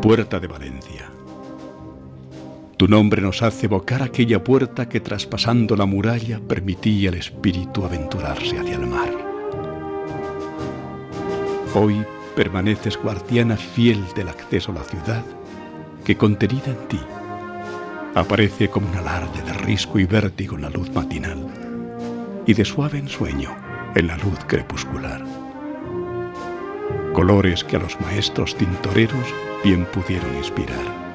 Puerta de Valencia. Tu nombre nos hace evocar aquella puerta que traspasando la muralla permitía al espíritu aventurarse hacia el mar. Hoy permaneces guardiana fiel del acceso a la ciudad que contenida en ti aparece como un alarde de risco y vértigo en la luz matinal y de suave ensueño en la luz crepuscular. Colores que a los maestros tintoreros bien pudieron inspirar.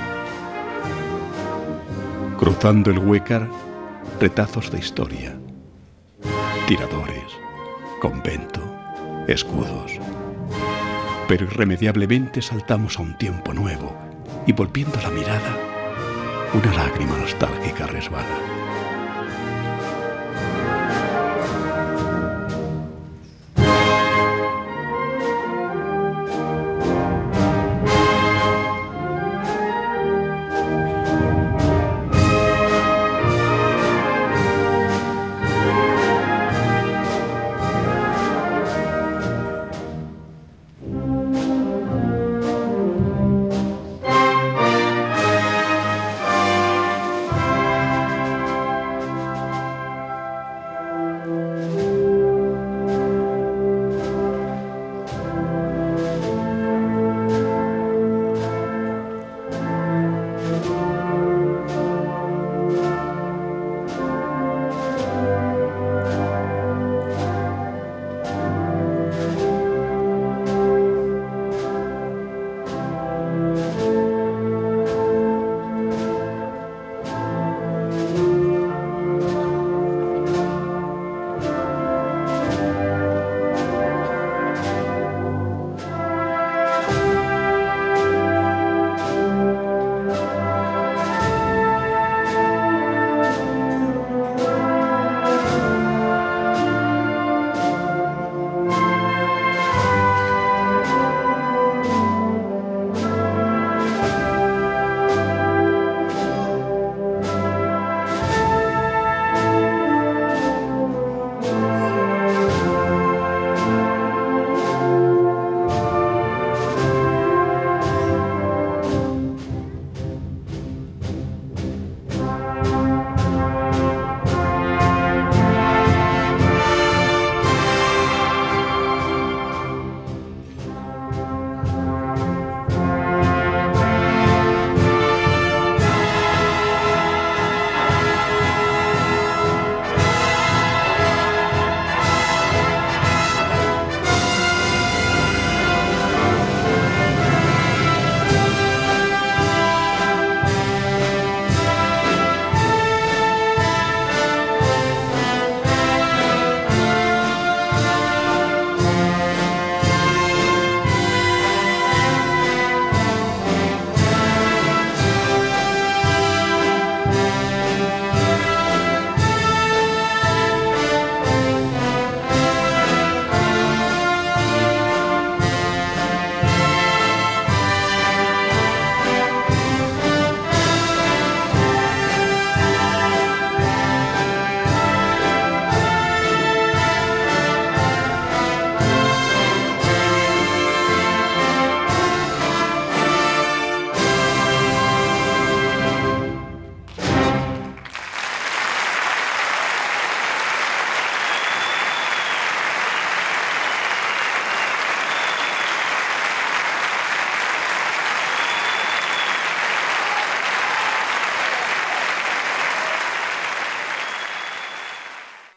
Cruzando el Huécar, retazos de historia, tiradores, convento, escudos. Pero irremediablemente saltamos a un tiempo nuevo y volviendo la mirada, una lágrima nostálgica resbala.